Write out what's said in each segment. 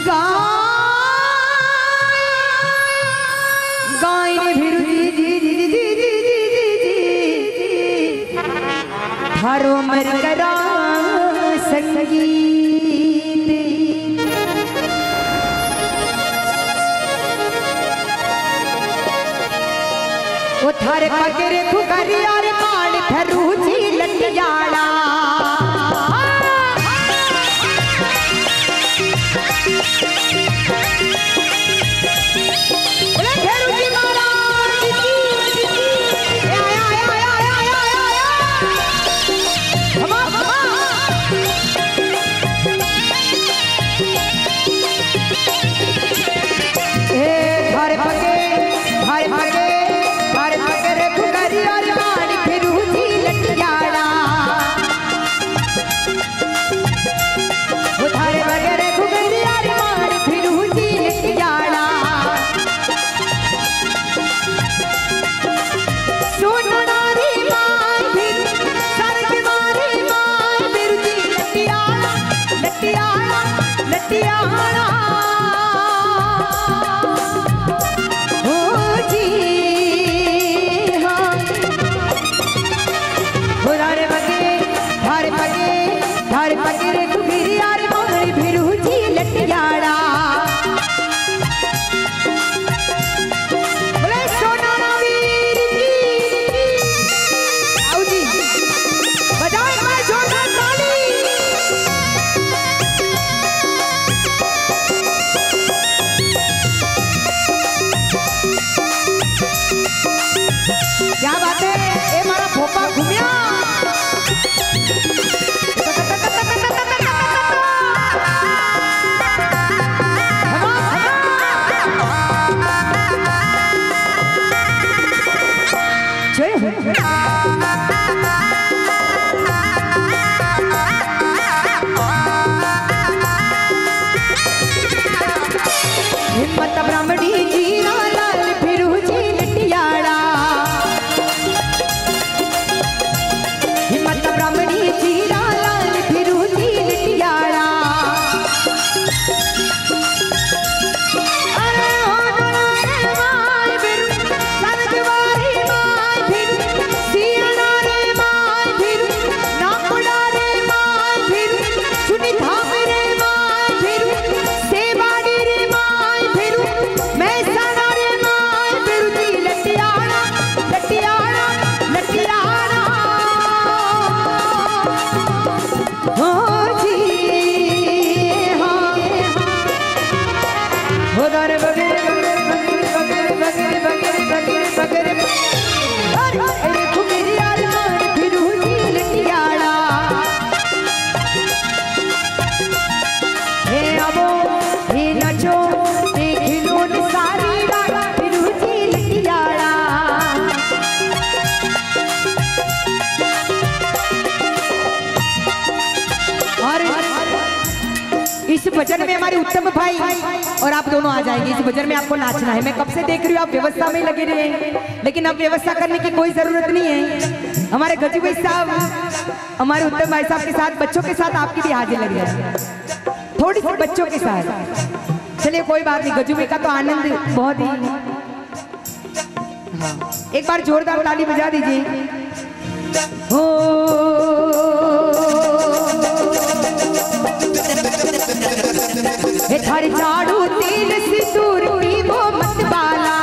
गाय भिरु थारो मर करा संगीत वो थारे पगरे खुकरी और काल फरूची लटियाड़ा क्या बात है ए मारा भोपा घूमिया हिम्मत ब्राह्मणी जीरा लाल फिरू जी लटियाड़ा हिम्मत ब्राह्मणी जीरा लाल फिरू जी लटियाड़ा इस भजन में हमारे उत्तम भाई और आप दोनों आ जाएंगे। इस भजन में आपको नाचना है। मैं कब से देख रही हूँ आप व्यवस्था में लगे रहे, लेकिन अब व्यवस्था करने की कोई जरूरत नहीं है। हमारे गजू भाई साहब, हमारे उत्तम भाई साहब के साथ, बच्चों के साथ आपकी भी हाजिर लग जाए, थोड़ी सी बच्चों के साथ। चलिए कोई बात नहीं, गजू भाई का तो आनंद बहुत ही। हाँ, एक बार जोरदार ताली बजा दीजिए। हो थारी झाड़ू तेल सिंदूर की वो मत बाला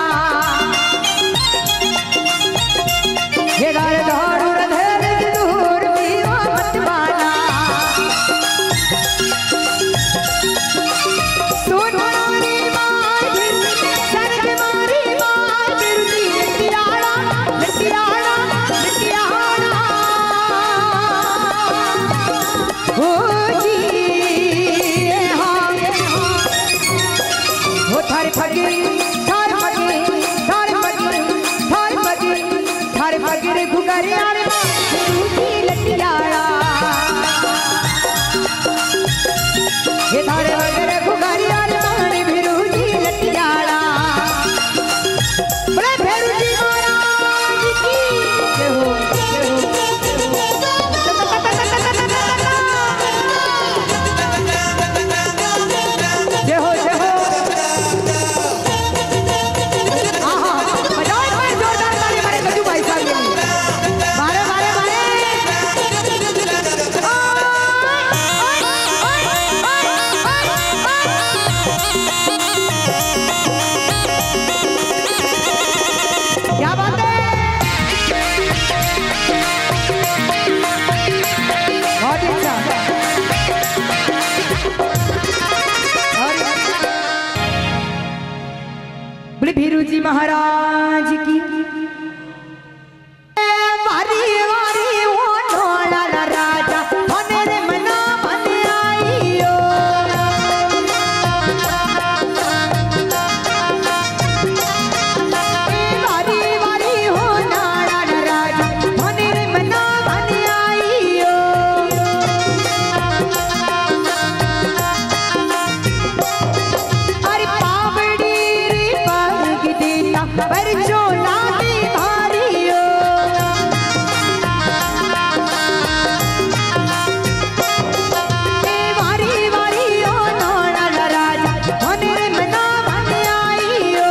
हे झाड़ू रधर सिंदूर की वो मत बाला सोनारी माँ सरग मारी माँ बिरती लटियाड़ा लटियाड़ा लटियाड़ा हो जी फगे भीरू जी महाराज की। वारी वारी वो नोला राजा मने रे मना मने आईयो। वारी वारी हो नाला राजा मने रे मना मने आईयो। अरे पावड़ी रे पग देता पर जो लागे भारियो। वारी वारी हो नोला राजा मने रे मना मने आईयो।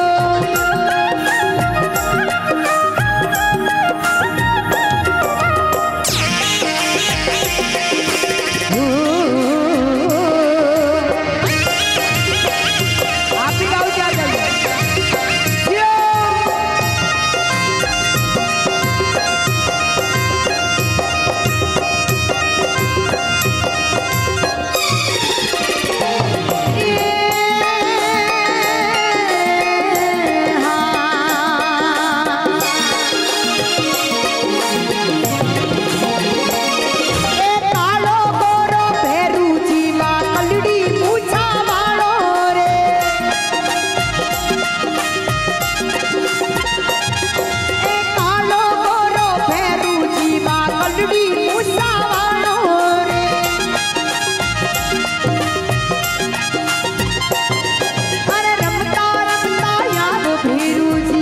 आप भी गाओ क्या चाहिए? कालो गोरो भेरू जी मां कलड़ी पूछा वालो रे। कालो गोरो भेरू जी मां कलड़ी पूछा वालो रे। अरे रमता रमता याद भेरू जी।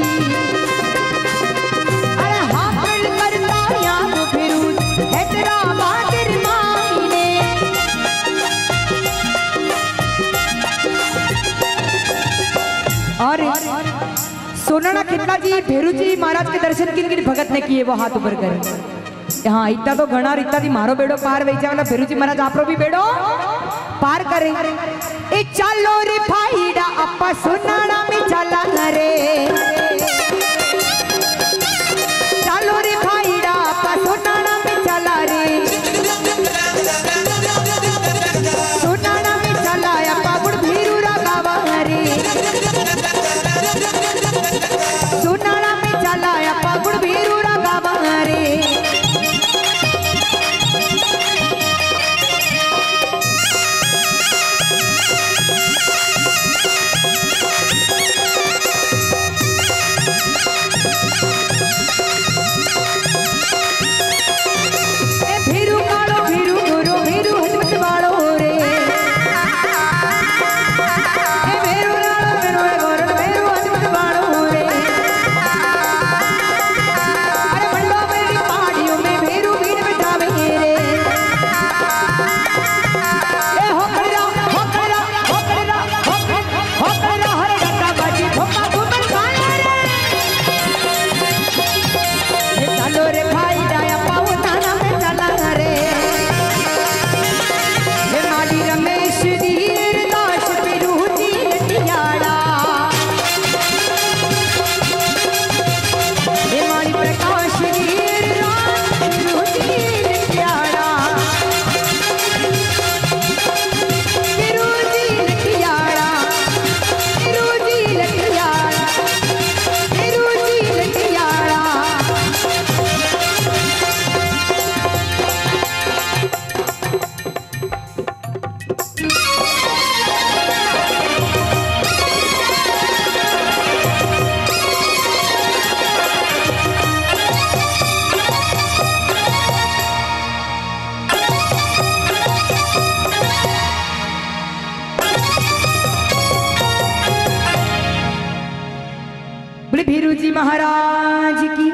अरे हाकल करता याद भेरू हैदराबाद माईने। और सोनाना कितना जी भेरू जी महाराज के दर्शन किन किन भगत ने किए वो हाथ ऊपर करें। हाँ इतना तो घना और इतना दी मारो बेड़ो पार वैसा वाला भेरू जी महाराज आप भी बेड़ो पार करें। ए चलो रे फाइडा अपा सोनाना में चला रे। चलो रे फाइडा अपा सोनाना में चला रे। सोनाना में चला अपा गुड़ भीरू रा गावा रे। सोनाना में चला अपा गुड़ भीरू रा गावा रे। ए भीरू कालो भीरू गोरो भीरू हजमत वालो रे। ए भीरू कालो भीरू गोरो भीरू हजमत वालो रे। अरे बंडो मेरी पहाड़ियों में भीरू भीड़ बिठावे रे। ए होकरा होकरा होकरा होकरा हर डट्टा बाजी धोखा घूमन खाए रे। ए चलो रे भाई डाया पाऊ थाना में चला रे। ए माडी रमेश धीर दास बिरू जी लटियाड़ा। ए माडी प्रकाश धीर दास बिरू जी लटियाड़ा। बिरू जी लटियाड़ा बिरू जी लटियाड़ा बिरू जी लटियाड़ा। बोले भीरू जी महाराज की।